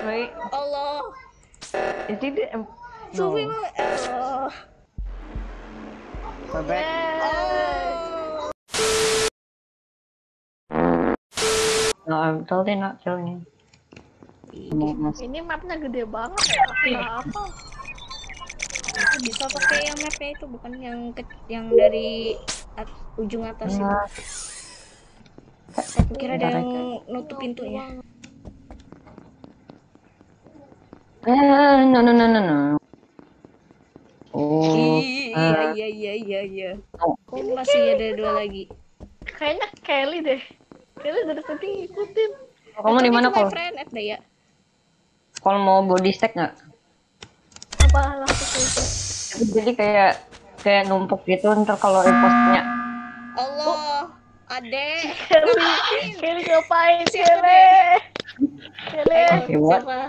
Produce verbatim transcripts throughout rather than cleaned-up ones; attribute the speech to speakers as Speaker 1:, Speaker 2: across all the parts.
Speaker 1: this way?
Speaker 2: Allah.
Speaker 1: Is it the... Um,
Speaker 2: Fufi
Speaker 1: no.
Speaker 2: mah Allah.
Speaker 1: We're back.
Speaker 2: Oh.
Speaker 1: No, I'm totally not killing you.
Speaker 3: Ini mapnya gede banget. Kenapa?
Speaker 2: Bisa pakai yang mapnya itu, bukan yang ke yang dari at ujung atas itu.
Speaker 1: Nah,
Speaker 2: Aku kira ada
Speaker 1: Bentar
Speaker 2: yang
Speaker 1: aja.
Speaker 2: nutup pintunya.
Speaker 1: eh, no, no, no, no, no. Oh,
Speaker 2: Iya
Speaker 1: eh,
Speaker 2: iya iya iya iya.
Speaker 1: oh.
Speaker 2: Kok masih ada dua lagi?
Speaker 3: Kayaknya Kelly deh. Kelly dari tadi ngikutin.
Speaker 1: Kamu di mana,
Speaker 2: Kol?
Speaker 1: Kol?
Speaker 2: Friend F Daya.
Speaker 1: Kol mau body stack nggak?
Speaker 3: Apa langsung itu?
Speaker 1: Jadi kayak kayak numpuk gitu ntar kalau repostnya.
Speaker 2: Allah, Ade.
Speaker 3: Kelly, Kelly ngapain?
Speaker 2: Siapa
Speaker 3: Kelly, Kelly,
Speaker 1: Okay, what?
Speaker 2: Siapa?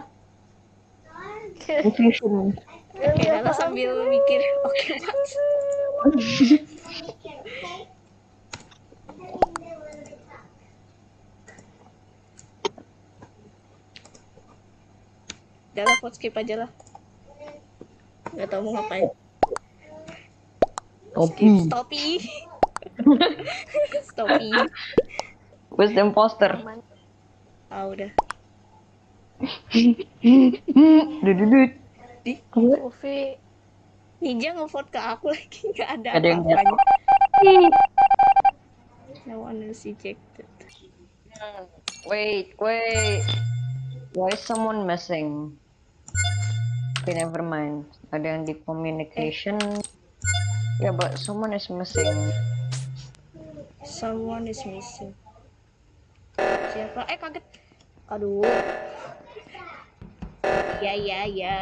Speaker 1: Confusion.
Speaker 2: Oke, Dala sambil mikir. Oke, what? Dala pot skip aja lah. Gak tau mau ngapain.
Speaker 1: Topi.
Speaker 2: Stopi. Stopi.
Speaker 1: Where's the imposter?
Speaker 2: Ah, udah.
Speaker 1: Dududut.
Speaker 2: Di
Speaker 3: Fufi.
Speaker 2: Ninja nge-vote ke aku lagi. Gak ada
Speaker 1: Ada yang
Speaker 2: apa-apanya. No one is ejected.
Speaker 1: Wait, wait. Why is someone missing? Okay, never mind. Ada yang di communication. Yeah, but someone is missing.
Speaker 2: Someone is missing. Siapa? Eh, kaget. Aduh. Ya, ya, ya.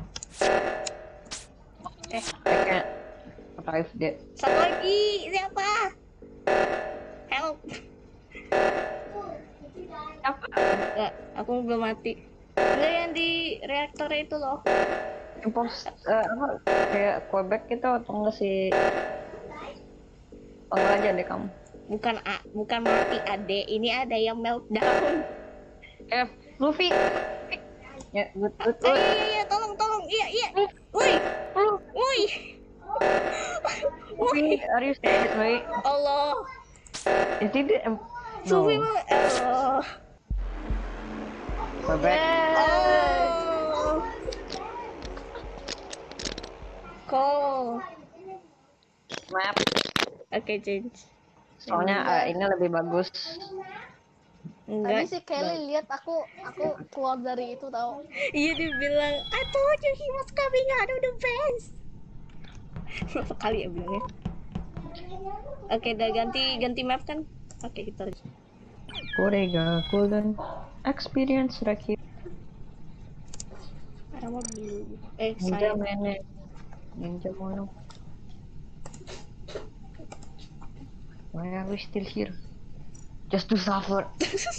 Speaker 2: Eh,
Speaker 1: I can't arrive there.
Speaker 2: satu lagi. Siapa? Help.
Speaker 1: Apa?
Speaker 2: Enggak, aku belum mati. Enggak, yang di reaktor itu loh.
Speaker 1: Impos, eh, apa? Kayak Quebec gitu atau enggak sih? Panggil aja deh kamu.
Speaker 2: Bukan A, bukan mati Ade. Ini ada yang meltdown.
Speaker 1: Eh, Luffy. Ya, good, good,
Speaker 2: Eh,
Speaker 1: good.
Speaker 2: iya, iya, iya, tolong, tolong. Iya, iya. Woi. Woi.
Speaker 1: Luffy, are you staying this way?
Speaker 2: Allah.
Speaker 1: Is it the... No.
Speaker 2: Sufi mah Allah.
Speaker 1: We're back.
Speaker 2: Oh. Call.
Speaker 1: Map.
Speaker 2: Oke, change.
Speaker 1: Soalnya eh, ini lebih bagus.
Speaker 3: Tadi
Speaker 2: Enggak.
Speaker 3: si Kelly lihat aku aku keluar dari itu tahu.
Speaker 2: Iya, dia bilang, I told you he was coming out of the fence. Berapa kali ya bilangnya? Oke, udah ganti ganti map kan? Oke, kita
Speaker 1: Korega, golden experience rakit.
Speaker 2: ada mobil. Eh,
Speaker 1: Ninja
Speaker 2: saya.
Speaker 1: mene. Ninja mono. Why are we still here? Just to suffer.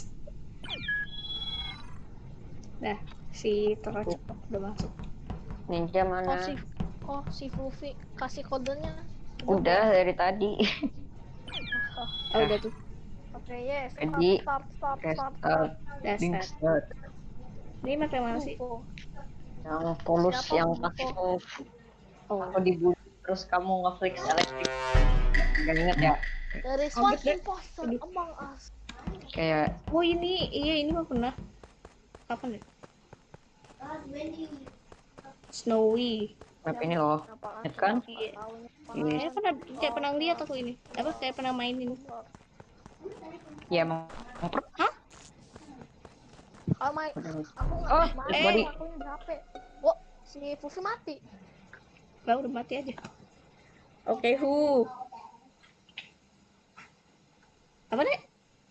Speaker 2: Nah, si Toro cepat udah masuk.
Speaker 1: Ninja
Speaker 3: Oh
Speaker 1: mana?
Speaker 3: si oh si Fufi kasih kodenya.
Speaker 1: Udah dari tadi.
Speaker 3: Oh,
Speaker 2: Oh, udah tuh.
Speaker 3: Oke, yes. Start,
Speaker 1: Jadi,
Speaker 3: start, start,
Speaker 1: Press
Speaker 3: start,
Speaker 1: start.
Speaker 2: Udah
Speaker 1: Link
Speaker 2: start.
Speaker 1: start.
Speaker 2: Ini map yang mana sih?
Speaker 3: Fufu.
Speaker 1: Yang polus
Speaker 3: Siapa
Speaker 1: yang
Speaker 3: Bufo?
Speaker 1: kasih
Speaker 2: Oh,
Speaker 1: aku dibully terus kamu ngeflix elektrik. Gak inget ya?
Speaker 3: There is
Speaker 2: Oh,
Speaker 3: one
Speaker 2: bener.
Speaker 3: imposter
Speaker 2: Aduh.
Speaker 3: among us.
Speaker 1: Kayak
Speaker 2: oh ini, iya ini mah pernah. Kapan ya? Snowy.
Speaker 1: map ini loh.
Speaker 3: Apaan?
Speaker 1: Lihat kan?
Speaker 2: Iya.
Speaker 3: Tahunya
Speaker 1: Ini.
Speaker 2: Kayak pernah, kayak pernah lihat aku ini. Apa? Kayak pernah mainin.
Speaker 1: Ya emang.
Speaker 2: Hah?
Speaker 3: Kalau main aku nggak
Speaker 1: Oh,
Speaker 3: main,
Speaker 1: dead body.
Speaker 3: aku udah H P. Wah, si Fufi mati.
Speaker 2: Gak, udah mati aja. Oke, who? Apa deh?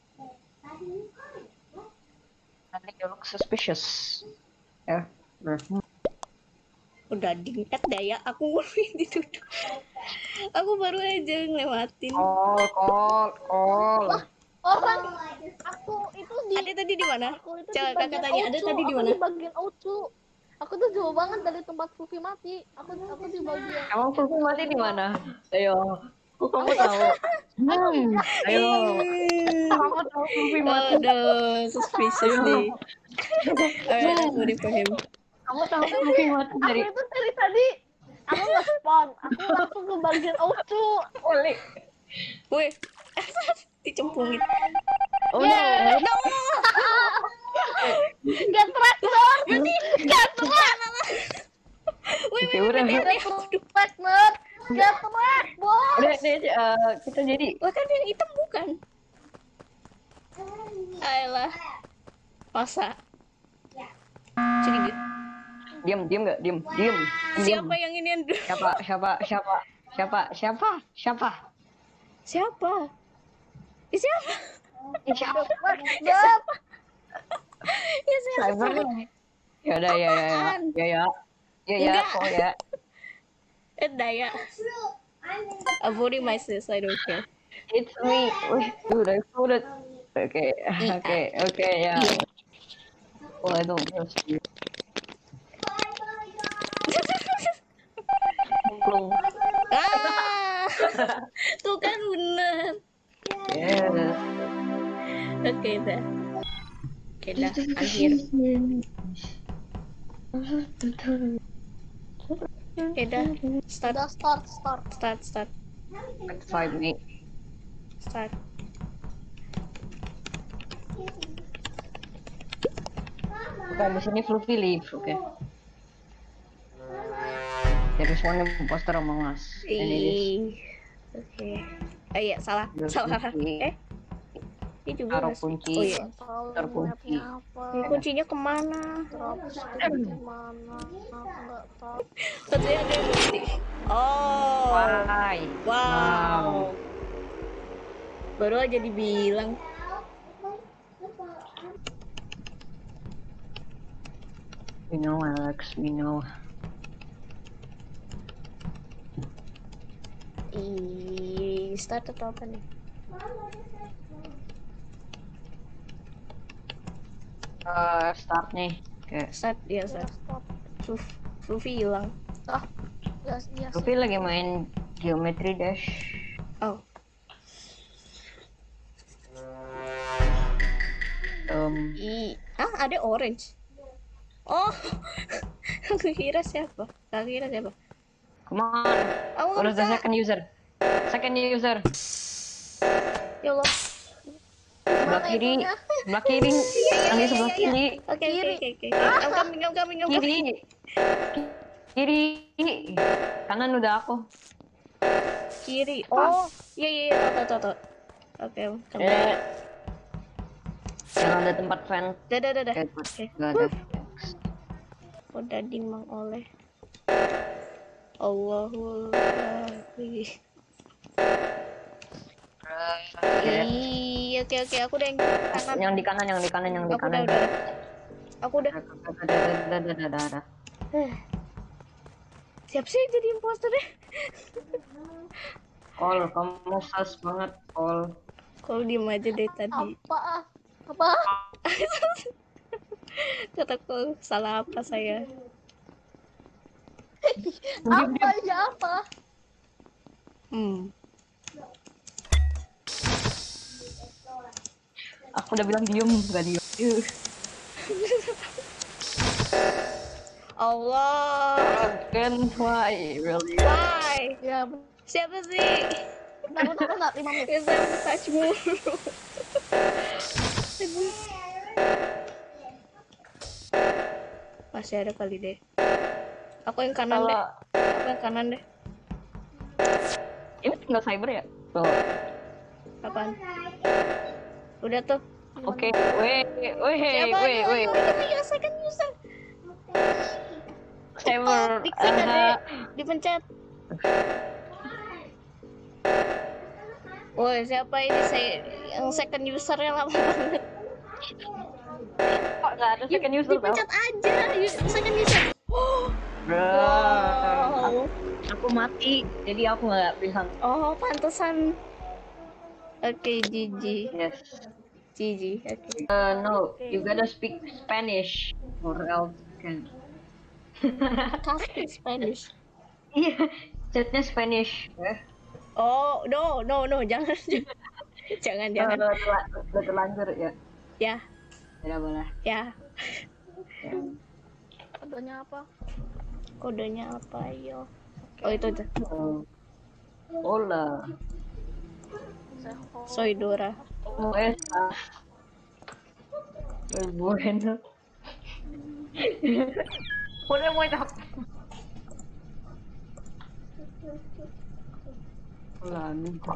Speaker 1: I think you look suspicious. Ya. Hmm.
Speaker 2: Udah diangkat daya. Aku dituduh. Aku baru aja ngelewatin.
Speaker 1: Call, call, call.
Speaker 3: Orang aku itu di
Speaker 2: Ada tadi di mana?
Speaker 3: aku itu
Speaker 2: Coba
Speaker 3: di
Speaker 2: kakak
Speaker 3: bagian
Speaker 2: tanya, ada
Speaker 3: outro,
Speaker 2: tadi di
Speaker 3: aku
Speaker 2: mana?
Speaker 3: di bagian outro. Aku tuh jauh banget dari tempat Fufi mati. Aku aku di bagian
Speaker 1: Emang Fulfi mati di mana? Ayo. Kok kamu tahu? Hmm, ayo. Kamu tahu Luffy mati?
Speaker 2: Aduh, suspicious nih. Alright, I'm voting for him.
Speaker 1: Kamu tahu Luffy mati
Speaker 3: Aku
Speaker 1: dari
Speaker 3: itu dari tadi aku nggak spawn, aku langsung ke bagian Ocu.
Speaker 1: Oli.
Speaker 2: Wih, dicemplungin.
Speaker 1: Oh no.
Speaker 2: No,
Speaker 3: Gak terak Nur, gak terak,
Speaker 2: wih,
Speaker 1: Oke,
Speaker 2: wih,
Speaker 1: udah.
Speaker 2: wih,
Speaker 3: gak
Speaker 2: wih.
Speaker 3: terak Nur, gak terak bos.
Speaker 1: Udah, deh, eh, kita jadi
Speaker 2: Wah, kan yang hitam bukan? Ayolah, masa? Jadi gitu.
Speaker 1: diam, diam nggak? Diam, diam. Diam.
Speaker 2: Siapa yang ini yang dulu?
Speaker 1: Siapa? Siapa? Siapa? Siapa? Siapa? Siapa?
Speaker 2: Siapa? Eh, siapa?
Speaker 1: Eh, Siapa?
Speaker 2: Ya siapa? Ya siapa?
Speaker 1: Cyber. Ya udah, ya ya ya.
Speaker 2: Apaan?
Speaker 1: Ya ya. Ya ya,
Speaker 2: Enggak.
Speaker 1: kok ya.
Speaker 2: Eh, Daya. I'm voting my sis, I don't care.
Speaker 1: It's me. Wih, dude, I voted. Oke, oke, oke, ya. Oh, I don't trust you. Plung.
Speaker 2: Ah, tuh kan bener.
Speaker 1: Yes.
Speaker 2: Oke dah. Oke dah, akhir. Oke dah, start,
Speaker 3: Udah start start.
Speaker 2: start, start,
Speaker 1: Like five me.
Speaker 2: start.
Speaker 1: Oke, di sini Fluffy leave. Oke. There is one imposter among us. And it is
Speaker 2: Ih, oke. Eh iya, salah,
Speaker 1: Terus
Speaker 2: salah.
Speaker 1: kunci.
Speaker 2: Eh, ini juga
Speaker 1: Taruh
Speaker 2: nggak sih?
Speaker 1: kunci.
Speaker 2: Oh iya.
Speaker 3: Tahu
Speaker 1: Terkunci.
Speaker 3: mapnya apa?
Speaker 2: Ini kuncinya kemana?
Speaker 3: Terus di mana? Aku nggak tahu.
Speaker 2: Katanya ada yang mati. Oh,
Speaker 1: Why?
Speaker 2: wow. Baru aja dibilang.
Speaker 1: We know, Alex. We know.
Speaker 2: Ih, start atau apa nih?
Speaker 1: Uh, start nih. Oke.
Speaker 2: Start, ya start.
Speaker 3: Stop.
Speaker 2: Fluff, Fluffy hilang.
Speaker 3: Ah, ya ya sih.
Speaker 1: Fluffy lagi main Geometry Dash.
Speaker 2: Oh,
Speaker 1: Um,
Speaker 2: i, ah ada orange. Oh, aku kira siapa? Aku kira siapa?
Speaker 1: come on.
Speaker 2: Aku
Speaker 1: What
Speaker 2: nggak
Speaker 1: is the
Speaker 2: bisa.
Speaker 1: second user? Second user.
Speaker 2: Ya Allah.
Speaker 1: Sebelah kiri. Sebelah kiri. Yang di sebelah kiri.
Speaker 2: Oke, oke, oke, oke. I'm coming, I'm coming, I'm coming.
Speaker 1: Kiri. Kiri. Kanan udah aku.
Speaker 2: Kiri. Oh, iya, iya, iya, tau, tau, tau. Oke, coming.
Speaker 1: Eh. Yang ada tempat fan.
Speaker 2: Dah, dah, dah, dah.
Speaker 1: Eh,
Speaker 2: Oke.
Speaker 1: Gak ada.
Speaker 2: Udah dimang oleh Allahu Akbar. Iya, oke, oke. Aku udah yang kanan.
Speaker 1: Yang di kanan, yang di kanan, yang di
Speaker 2: Aku udah,
Speaker 1: kanan.
Speaker 2: udah. Aku udah.
Speaker 1: Ada, ada, ada, ada, ada.
Speaker 2: Siap sih jadi imposter deh.
Speaker 1: Kol, kamu sus banget, Kol.
Speaker 2: Kalau diem aja deh tadi.
Speaker 3: Apa? Apa?
Speaker 2: Kataku salah apa saya?
Speaker 3: Apa ya apa?
Speaker 2: Hmm.
Speaker 1: Aku udah bilang diem, gak diem. Yuh.
Speaker 2: Allah.
Speaker 1: Again, why? Really?
Speaker 2: Why?
Speaker 3: Ya benar
Speaker 2: Siapa sih?
Speaker 3: benar benar lima menit.
Speaker 2: Yang saya touch mulu. Masih ada kali deh. Aku yang kanan deh.
Speaker 1: Kalau
Speaker 2: Aku yang kanan deh.
Speaker 1: ini tinggal cyber ya? Tuh.
Speaker 2: Apaan? Udah tuh.
Speaker 1: Oke, weh, weh,
Speaker 2: Siapa?
Speaker 1: weh,
Speaker 2: Ayo,
Speaker 1: weh.
Speaker 2: ayo, ayo, ayo, second user.
Speaker 1: Cyber.
Speaker 2: Diklik
Speaker 1: aha.
Speaker 2: adek. Dipencet. Woi, siapa ini saya yang second usernya lama banget.
Speaker 1: Kok nggak ada second user tau?
Speaker 2: Dipencet aja, yu- second user.
Speaker 1: Bro,
Speaker 2: Wow.
Speaker 1: aku mati, jadi aku nggak bisa.
Speaker 2: Oh, pantesan. Oke, G G.
Speaker 1: Yes.
Speaker 2: G G. Oke.
Speaker 1: Uh, no, you gotta speak Spanish or else can.
Speaker 2: Can't speak Spanish.
Speaker 1: Iya, chatnya Spanish. Eh,
Speaker 2: Oh, no, no, no, jangan, jangan, jangan.
Speaker 1: Udah terla- udah terlanjur ya.
Speaker 2: Ya,
Speaker 1: Ya boleh.
Speaker 2: ya.
Speaker 1: Ya.
Speaker 3: Kodenya apa?
Speaker 2: Kodenya apa, yo? Oh, itu tuh.
Speaker 1: Oh. Hola.
Speaker 3: Seho.
Speaker 2: Soy Dora.
Speaker 1: ¿Cómo estás? Muy bueno. Pone muy top. Hola, amigo.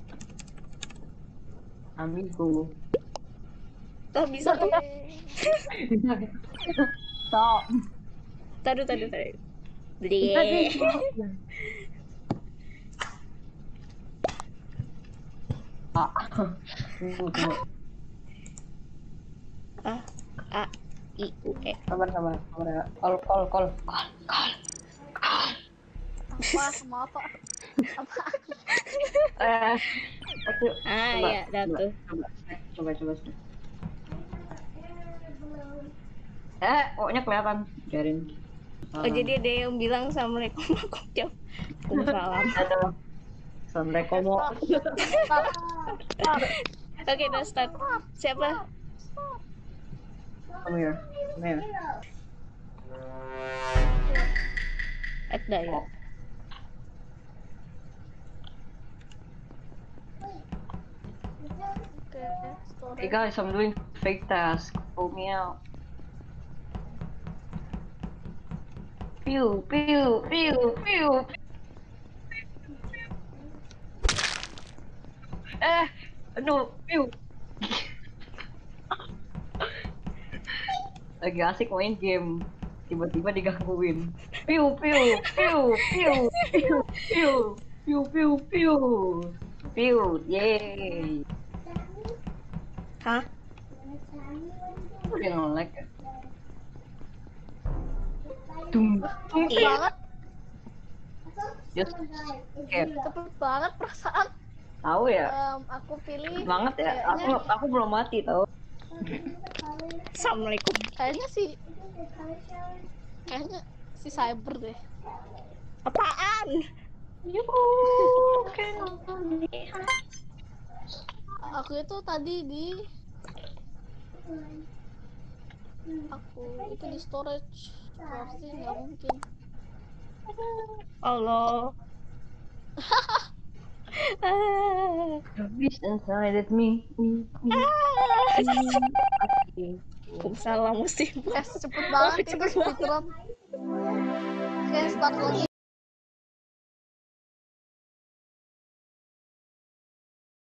Speaker 1: Amigo.
Speaker 2: Oh, bisa tuh.
Speaker 1: Stop.
Speaker 2: Taruh, taruh, taruh. Beli.
Speaker 1: Ah. Tunggu, tunggu.
Speaker 2: A, A, I, U, E.
Speaker 1: Sabar, sabar, sabar ya. Call, call, call. Call, call.
Speaker 3: Apa? Mau apa? Apa?
Speaker 1: Eh, oke.
Speaker 2: Ah,
Speaker 1: Coba,
Speaker 2: ya, dah
Speaker 1: coba,
Speaker 2: tuh.
Speaker 1: Coba, coba, coba. coba. Eh, pokoknya kelihatan. Biarin.
Speaker 2: Oh, jadi ada yang bilang assalamualaikum, aku jawab waalaikumsalam.
Speaker 1: Ada. Assalamualaikum.
Speaker 3: Stop. Stop.
Speaker 2: Oke, udah start. Siapa?
Speaker 1: Come here. Come here.
Speaker 2: Ada ya.
Speaker 3: Oke, story.
Speaker 1: Hey guys, I'm doing fake task. Pull me out. Pew, pew, pew, pew. Eh, aduh, pew. Lagi asik main game, tiba-tiba digangguin. Pew, pew, pew, pew, pew, pew, pew, pew, pew, pew, yeay.
Speaker 2: Hah?
Speaker 1: Udah nge-lag ya? Tung, tung,
Speaker 3: Cepet banget,
Speaker 1: just skip.
Speaker 3: cepet banget perasaan.
Speaker 1: Tahu ya?
Speaker 3: Em, aku pilih
Speaker 1: Banget ya. Aku
Speaker 3: kayaknya,
Speaker 1: aku belum mati tahu.
Speaker 2: Assalamualaikum.
Speaker 3: kayaknya si kayaknya si cyber deh.
Speaker 2: Apaan?
Speaker 1: You can
Speaker 3: Aku itu tadi di aku itu di storage, berarti nggak mungkin.
Speaker 2: Allah. Ah.
Speaker 1: The beast inside of me. me, me,
Speaker 2: Ah.
Speaker 1: me.
Speaker 2: Waalaikumsalam musibah.
Speaker 3: Eh, cepet banget itu speedrun. Oke, start lagi.